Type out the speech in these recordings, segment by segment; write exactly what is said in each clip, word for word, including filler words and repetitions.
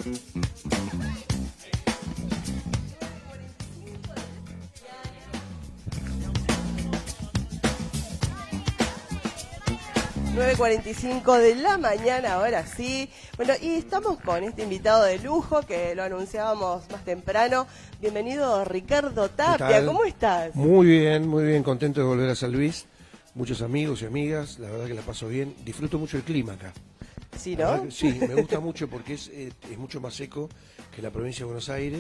nueve cuarenta y cinco de la mañana, ahora sí. Bueno, y estamos con este invitado de lujo que lo anunciábamos más temprano. Bienvenido, Ricardo Tapia. ¿Cómo estás? Muy bien, muy bien, contento de volver a San Luis. Muchos amigos y amigas, la verdad que la paso bien. Disfruto mucho el clima acá. Sí, ¿no? Que, sí, me gusta mucho porque es, eh, es mucho más seco que la provincia de Buenos Aires.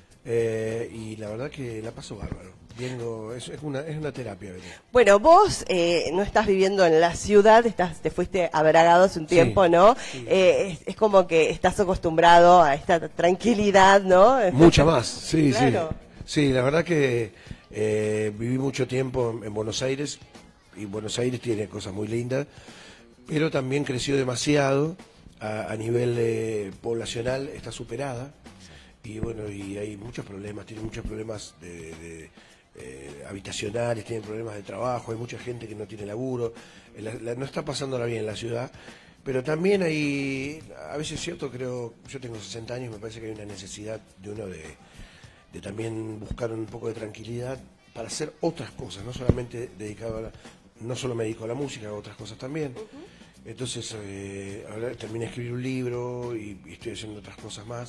Eh, y la verdad que la paso bárbaro. Vengo, es, es, una, es una terapia. ¿Verdad? Bueno, vos eh, no estás viviendo en la ciudad, estás, te fuiste a Bragado hace un tiempo, sí, ¿no? Sí. Eh, es, es como que estás acostumbrado a esta tranquilidad, ¿no? Mucha más, sí, claro. sí. Sí, la verdad que eh, viví mucho tiempo en, en Buenos Aires, y Buenos Aires tiene cosas muy lindas, pero también creció demasiado a, a nivel eh, poblacional, está superada. Y bueno, y hay muchos problemas, tiene muchos problemas de, de eh, habitacionales, tienen problemas de trabajo, hay mucha gente que no tiene laburo, la, la, no está pasándola bien en la ciudad, pero también hay, a veces es cierto, creo, yo tengo sesenta años, me parece que hay una necesidad de uno de, de también buscar un poco de tranquilidad para hacer otras cosas, no solamente dedicado a la, no solo me dedico a la música, a otras cosas también. Uh-huh. Entonces, eh, ahora terminé de escribir un libro y, y estoy haciendo otras cosas más.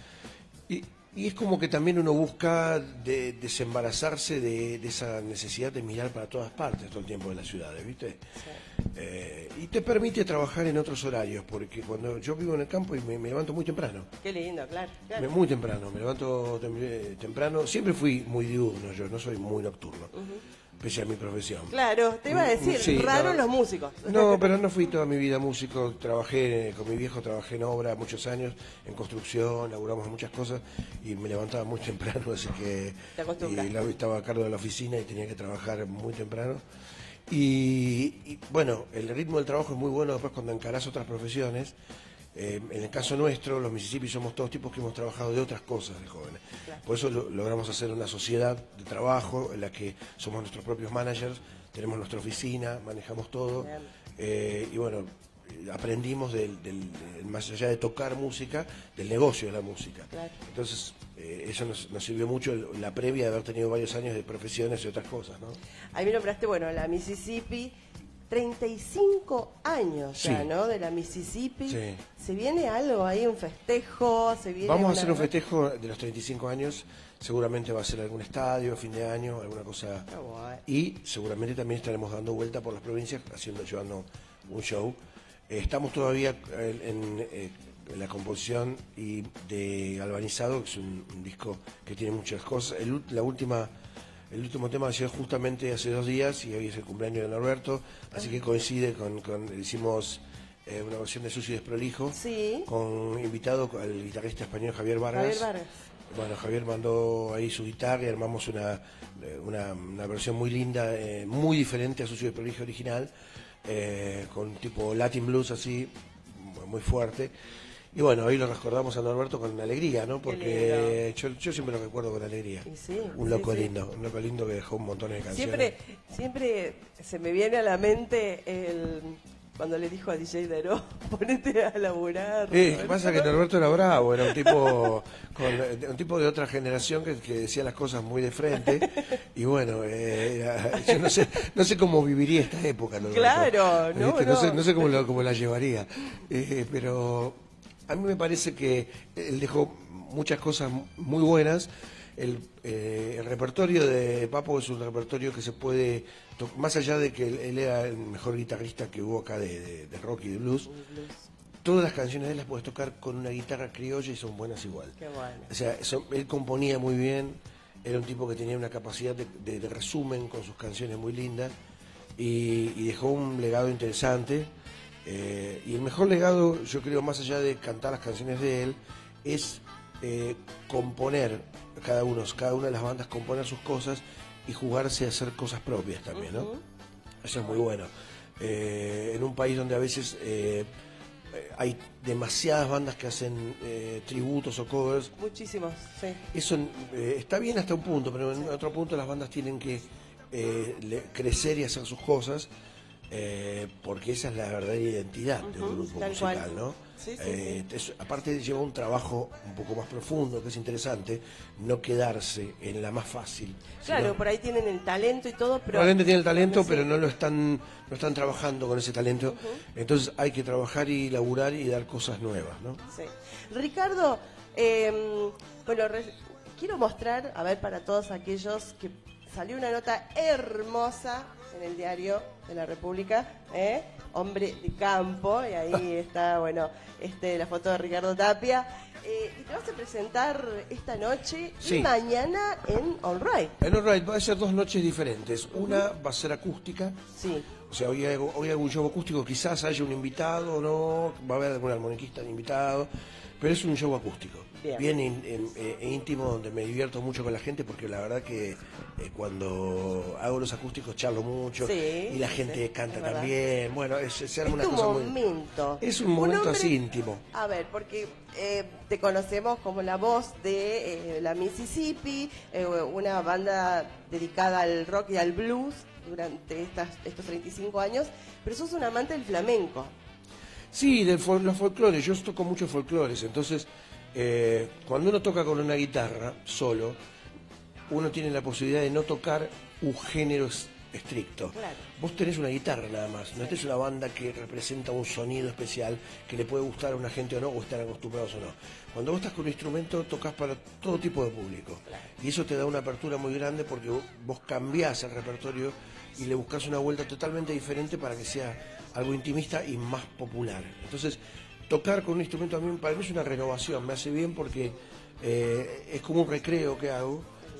Y, y es como que también uno busca de, desembarazarse de, de esa necesidad de mirar para todas partes todo el tiempo de las ciudades, ¿viste? Sí. Eh, y te permite trabajar en otros horarios, porque cuando yo vivo en el campo y me, me levanto muy temprano. Qué lindo, claro. claro. Me, muy temprano, me levanto tem, temprano. Siempre fui muy diurno, yo no soy muy nocturno. Uh-huh. Pese a mi profesión. Claro, te iba a decir, sí, raro no, los músicos. No, pero no fui toda mi vida músico, trabajé con mi viejo, trabajé en obra muchos años, en construcción, laburamos muchas cosas y me levantaba muy temprano, así que y la, estaba a cargo de la oficina y tenía que trabajar muy temprano. Y, y bueno, el ritmo del trabajo es muy bueno después cuando encarás otras profesiones. Eh, en el caso nuestro, los Mississippi somos todos tipos que hemos trabajado de otras cosas de jóvenes. Claro. Por eso lo, logramos hacer una sociedad de trabajo en la que somos nuestros propios managers, tenemos nuestra oficina, manejamos todo. Eh, y bueno, aprendimos del, del, del, más allá de tocar música, del negocio de la música. Claro. Entonces, eh, eso nos, nos sirvió mucho la previa de haber tenido varios años de profesiones y otras cosas, ¿no? Ahí me nombraste, bueno, la Mississippi. treinta y cinco años ya, sí, ¿no? De la Mississippi. Sí. ¿Se viene algo ahí, un festejo? ¿Se viene Vamos una... a hacer un festejo de los treinta y cinco años. Seguramente va a ser algún estadio, fin de año, alguna cosa. Oh, bueno. Y seguramente también estaremos dando vuelta por las provincias, haciendo, llevando un show. Eh, estamos todavía en, en, en la composición y de Galvanizado, que es un, un disco que tiene muchas cosas. El, la última... El último tema ha sido justamente hace dos días y hoy es el cumpleaños de Norberto, así que coincide con, con hicimos eh, una versión de Sucio y Desprolijo, sí, con invitado al guitarrista español Javier Vargas. Javier Vargas. Bueno, Javier mandó ahí su guitarra y armamos una, una, una versión muy linda, eh, muy diferente a Sucio y Desprolijo original, eh, con tipo Latin Blues así, muy fuerte. Y bueno, hoy lo recordamos a Norberto con alegría, ¿no? Porque yo, yo siempre lo recuerdo con alegría. Sí, un loco sí, lindo, sí. un loco lindo que dejó un montón de canciones. Siempre, siempre se me viene a la mente el cuando le dijo a D J Daró, ponete a laburar. Eh, ¿Qué pasa? Que Norberto era bravo, era un tipo con, un tipo de otra generación que, que decía las cosas muy de frente. Y bueno, eh, era, yo no sé, no sé cómo viviría esta época, Norberto. Claro, no, ¿Viste? no. No sé, no sé cómo, lo, cómo la llevaría. Eh, pero a mí me parece que él dejó muchas cosas muy buenas. El, eh, el repertorio de Papo es un repertorio que se puede, más allá de que él, él era el mejor guitarrista que hubo acá de, de, de rock y de blues, blues, todas las canciones de él las puedes tocar con una guitarra criolla y son buenas igual. Qué bueno. O sea, son, él componía muy bien, era un tipo que tenía una capacidad de, de, de resumen con sus canciones muy lindas y, y dejó un legado interesante. Eh, y el mejor legado, yo creo, más allá de cantar las canciones de él, es eh, componer, cada uno, cada una de las bandas componer sus cosas y jugarse a hacer cosas propias también, ¿no? Uh-huh. Eso es muy bueno. Eh, en un país donde a veces eh, hay demasiadas bandas que hacen eh, tributos o covers. Muchísimos, sí. Eso eh, está bien hasta un punto, pero en otro punto las bandas tienen que eh, le, crecer y hacer sus cosas. eh, porque esa es la verdadera identidad uh-huh, de un grupo musical, cual. ¿no? Sí, sí, eh, sí. Es, aparte lleva un trabajo un poco más profundo, que es interesante, no quedarse en la más fácil. Claro, sino, por ahí tienen el talento y todo, pero... La gente tiene el talento, pero no lo están, no están trabajando con ese talento, uh-huh. Entonces hay que trabajar y laburar y dar cosas nuevas, ¿no? Sí. Ricardo, eh, bueno, re, quiero mostrar, a ver, para todos aquellos que salió una nota hermosa en el diario de la República, ¿eh? Hombre de campo, y ahí está, bueno, este, la foto de Ricardo Tapia. Eh, y te vas a presentar esta noche sí. y mañana en All Right. En All Right va a ser dos noches diferentes. Una va a ser acústica. Sí. O sea, hoy hago, hoy hago un show acústico, quizás haya un invitado o no, va a haber algún armoniquista invitado, pero es un show acústico. Bien, bien in, in, in, íntimo, donde me divierto mucho con la gente, porque la verdad que eh, cuando hago los acústicos charlo mucho, sí, y la gente sí, canta también. Bueno, es, se arma es una cosa momento. muy... Es un momento un hombre, así íntimo. A ver, porque eh, te conocemos como la voz de eh, la Mississippi, eh, una banda dedicada al rock y al blues durante estas, estos treinta y cinco años, pero sos un amante del flamenco. Sí, de fol los folclores. Yo toco muchos folclores, entonces... Eh, cuando uno toca con una guitarra solo, uno tiene la posibilidad de no tocar un género estricto. Claro. Vos tenés una guitarra nada más, no tenés una banda que representa un sonido especial que le puede gustar a una gente o no, o estar acostumbrados o no. Cuando vos estás con un instrumento, tocas para todo tipo de público. Claro. Y eso te da una apertura muy grande porque vos, vos cambiás el repertorio y le buscás una vuelta totalmente diferente para que sea algo intimista y más popular. Entonces, tocar con un instrumento a mí para mí es una renovación, me hace bien porque eh, es como un recreo que hago,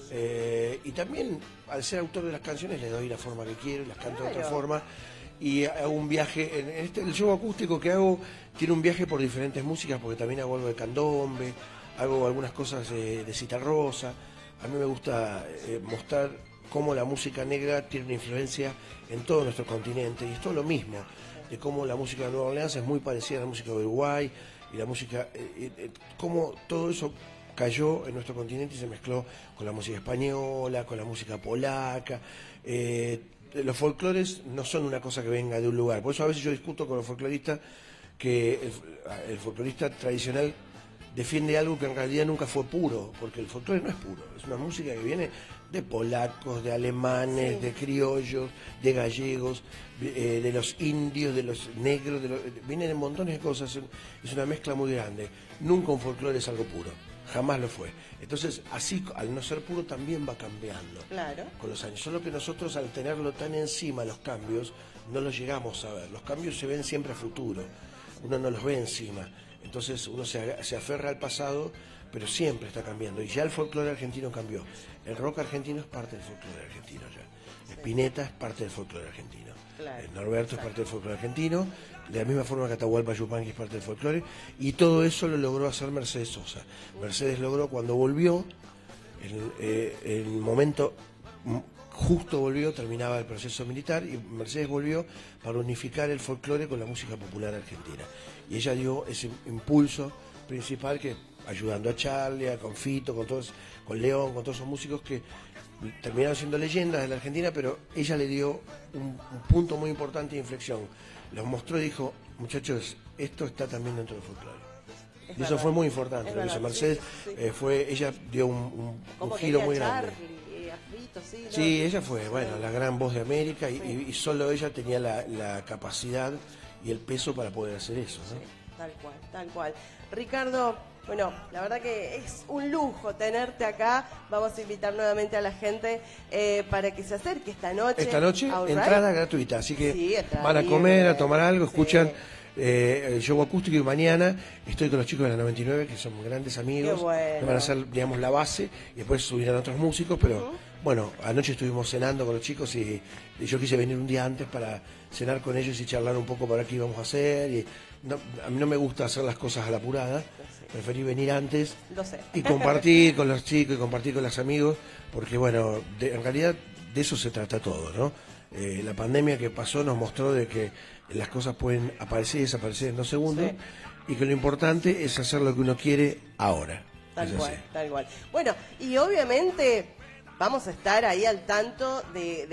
eh, y también al ser autor de las canciones le doy la forma que quiero y las canto claro. de otra forma, y hago un viaje, en este, el show acústico que hago tiene un viaje por diferentes músicas, porque también hago algo de candombe, hago algunas cosas de, de citarrosa. A mí me gusta eh, mostrar cómo la música negra tiene una influencia en todo nuestro continente, y es todo lo mismo, de cómo la música de Nueva Orleans es muy parecida a la música de Uruguay, y la música, eh, eh, cómo todo eso cayó en nuestro continente y se mezcló con la música española, con la música polaca. Eh, los folclores no son una cosa que venga de un lugar, por eso a veces yo discuto con los folcloristas que el, el folclorista tradicional defiende algo que en realidad nunca fue puro, porque el folclore no es puro, es una música que viene de polacos, de alemanes, sí. de criollos, de gallegos, eh, de los indios, de los negros, de los, vienen en montones de cosas, es una mezcla muy grande. Nunca un folclore es algo puro, jamás lo fue. Entonces, así, al no ser puro, también va cambiando claro. con los años. Solo que nosotros, al tenerlo tan encima, los cambios, no los llegamos a ver. Los cambios se ven siempre a futuro, uno no los ve encima. Entonces uno se, se aferra al pasado, pero siempre está cambiando. Y ya el folclore argentino cambió. El rock argentino es parte del folclore argentino ya. Spinetta es parte del folclore argentino. Claro. Norberto es parte del folclore argentino. De la misma forma que Atahualpa Yupanqui es parte del folclore. Y todo eso lo logró hacer Mercedes Sosa. Mercedes logró cuando volvió, el, eh, el momento justo volvió, terminaba el proceso militar, y Mercedes volvió para unificar el folclore con la música popular argentina. Y ella dio ese impulso principal, que ayudando a Charlie, a Confito, con todos, con León, con todos esos músicos que terminaron siendo leyendas de la Argentina, pero ella le dio un, un punto muy importante de inflexión. Los mostró y dijo, muchachos, esto está también dentro del folclore. Y eso verdad. Fue muy importante, lo que hizo Mercedes, sí, sí. Eh, fue, ella dio un, un, un giro muy grande. Sí, no, sí, ella fue, bueno, la gran voz de América, y, sí. y, y solo ella tenía la, la capacidad y el peso para poder hacer eso, ¿no? Sí, tal cual, tal cual. Ricardo, bueno, la verdad que es un lujo tenerte acá. Vamos a invitar nuevamente a la gente eh, para que se acerque esta noche. Esta noche, entrada gratuita, así que sí, van a comer, libre. a tomar algo, escuchan... Sí. Eh, el show acústico, y mañana estoy con los chicos de la noventa y nueve, que son grandes amigos, bueno. que van a hacer, digamos, la base, y después subirán otros músicos, pero uh-huh. bueno, anoche estuvimos cenando con los chicos, y, y yo quise venir un día antes para cenar con ellos y charlar un poco para qué íbamos a hacer, y no, a mí no me gusta hacer las cosas a la apurada, preferí venir antes Lo sé. y compartir con los chicos y compartir con los amigos, porque bueno, de, en realidad de eso se trata todo, ¿no? Eh, la pandemia que pasó nos mostró de que las cosas pueden aparecer y desaparecer en dos segundos, sí. y que lo importante es hacer lo que uno quiere ahora. Tal cual, tal cual. Bueno, y obviamente vamos a estar ahí al tanto de, de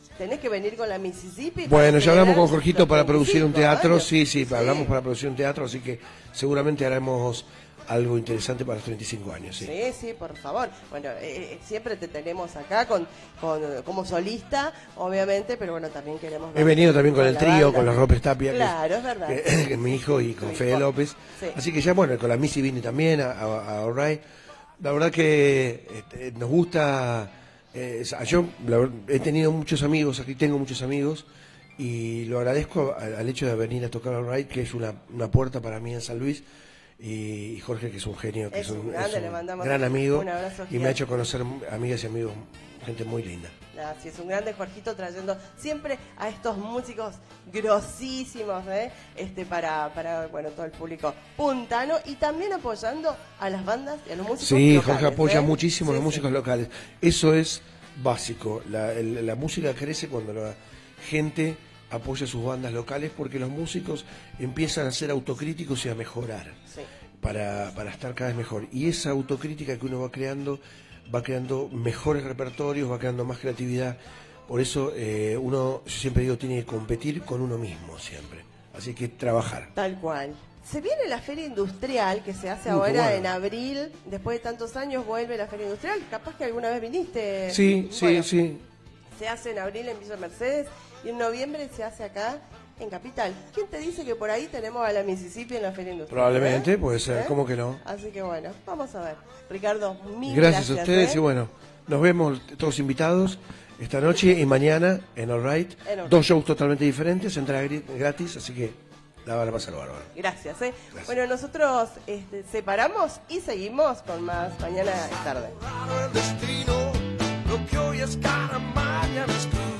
tenés que venir con la Mississippi. Bueno, ya hablamos con Jorgito para producir un teatro, años. sí, sí, sí, hablamos para producir un teatro, así que seguramente haremos algo interesante para los treinta y cinco años, sí. Sí, sí, por favor. Bueno, eh, siempre te tenemos acá con, con como solista, obviamente, pero bueno, también queremos... He venido también con, con el trío, banda. Con los López Tapia, claro, que, es verdad. Que, que es mi hijo, y con Fede López. Sí. Así que ya, bueno, con la Missy vine también a, a, a All Right. La verdad que este, nos gusta... Eh, yo la, he tenido muchos amigos, aquí tengo muchos amigos, y lo agradezco al, al hecho de venir a tocar All Right, que es una, una puerta para mí en San Luis. Y Jorge, que es un genio, que es, es un, grande, es un gran amigo, un y me ha hecho conocer amigas y amigos, gente muy linda. Así es, un grande Jorgito, trayendo siempre a estos músicos grosísimos, ¿eh? este para, para bueno, todo el público puntano, y también apoyando a las bandas y a los músicos sí, locales. Sí, Jorge apoya ¿eh? muchísimo sí, a los músicos sí. locales. Eso es básico. La, el, la música crece cuando la gente apoya sus bandas locales, porque los músicos empiezan a ser autocríticos y a mejorar, sí. para, para estar cada vez mejor. Y esa autocrítica que uno va creando, va creando mejores repertorios, va creando más creatividad. Por eso eh, uno, yo siempre digo, tiene que competir con uno mismo siempre. Así que trabajar. Tal cual. Se viene la Feria Industrial, que se hace uh, ahora bueno. en abril. Después de tantos años vuelve la Feria Industrial. Capaz que alguna vez viniste. Sí, bueno, sí, sí. Se hace en abril en Villa Mercedes. Y en noviembre se hace acá en Capital. ¿Quién te dice que por ahí tenemos a la Mississippi en la Feria Industrial? Probablemente, ¿eh? puede ser, ¿eh? ¿Cómo que no? Así que bueno, vamos a ver. Ricardo, mil gracias. gracias a ustedes, ¿eh? y bueno, nos vemos todos invitados esta noche y mañana en All Right. En All Dos right. shows totalmente diferentes, entrada gratis, así que la van a pasar bárbaro. Gracias, ¿eh? Gracias. Bueno, nosotros este, separamos y seguimos con más. Mañana es tarde. El destino, lo que hoy es cara, mañana es cruz.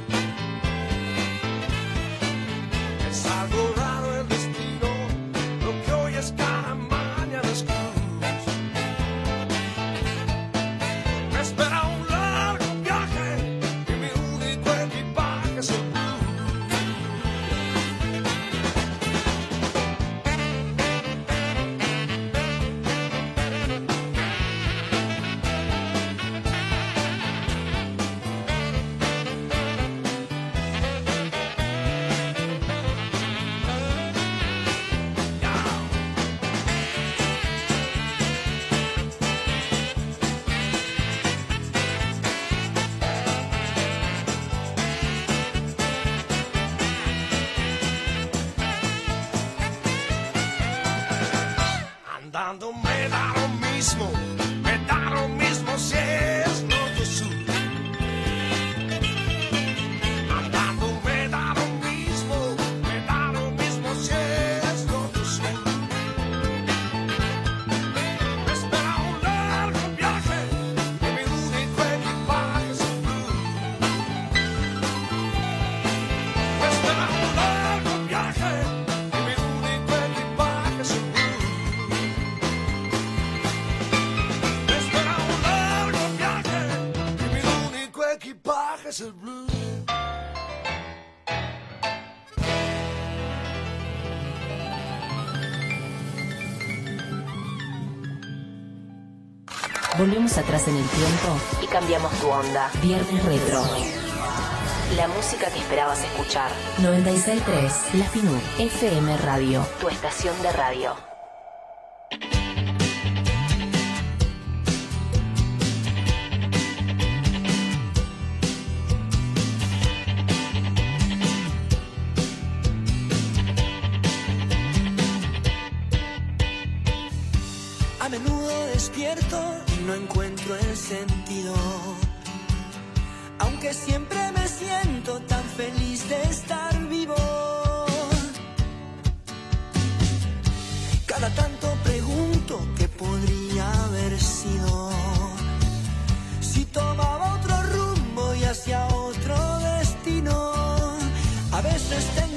Es algo raro el destino, lo que hoy es cara, mañana es cruz. Me espera un largo viaje y mi único equipaje es el blues. Andando me da lo mismo, me da lo mismo si es norte o sur. Andando me da lo mismo, me da lo mismo si es norte o sur. Me espera un largo viaje y mi único equipaje es el blues. Me espera un largo viaje y mi único equipaje es el blues. Equipaje es el blues. Volvemos atrás en el tiempo y cambiamos tu onda. Viernes Retro. La música que esperabas escuchar. noventa y seis punto tres La F I N U, F M Radio, tu estación de radio. A menudo despierto y no encuentro el sentido, aunque siempre me siento tan feliz de estar vivo. Cada tanto pregunto qué podría haber sido, si tomaba otro rumbo y hacia otro destino. A veces tengo